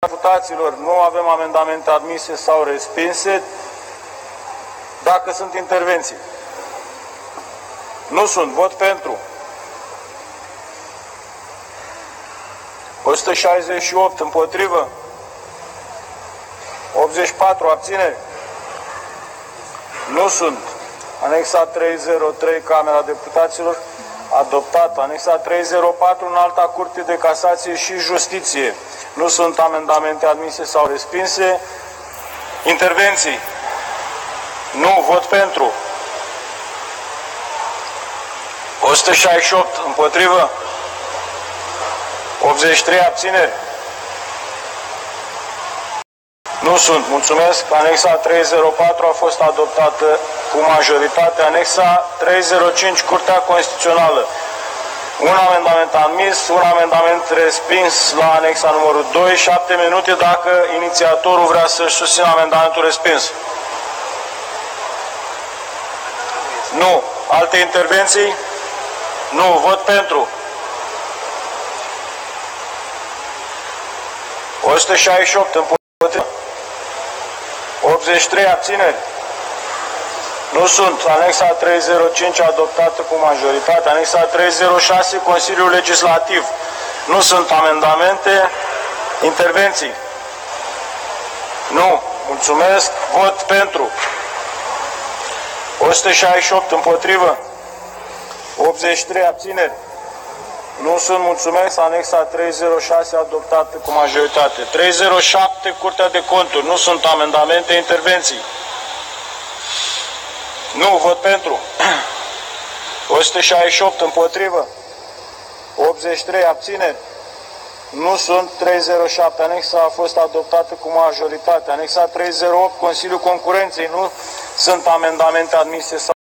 Deputaților, nu avem amendamente admise sau respinse. Dacă sunt intervenții. Nu sunt. Vot pentru. 168 împotrivă. 84 abțineri. Nu sunt. Anexa 303, Camera Deputaților, adoptată. Anexa 304, Înalta Curte de Casație și Justiție. Nu sunt amendamente admise sau respinse. Intervenții. Nu. Vot pentru. 168 împotrivă. 83 abțineri. Nu sunt. Mulțumesc. Anexa 304 a fost adoptată cu majoritate. Anexa 305, Curtea Constituțională. Un amendament admis, un amendament respins la anexa numărul 2. 7 minute dacă inițiatorul vrea să-și susțină amendamentul respins. Nu. Alte intervenții? Nu. Vot pentru. 168 împotriva. 83 abțineri. Nu sunt. Anexa 305 adoptată cu majoritate. Anexa 306 Consiliul Legislativ. Nu sunt amendamente. Intervenții. Nu. Mulțumesc. Vot pentru. 168 împotrivă. 83 abțineri. Nu sunt. Mulțumesc. Anexa 306 adoptată cu majoritate. 307 Curtea de Conturi. Nu sunt amendamente. Intervenții. Nu. Vot pentru. 168 împotrivă. 83 abțineri. Nu sunt. 307. Anexa a fost adoptată cu majoritate. Anexa 308 Consiliul Concurenței. Nu sunt amendamente admise sau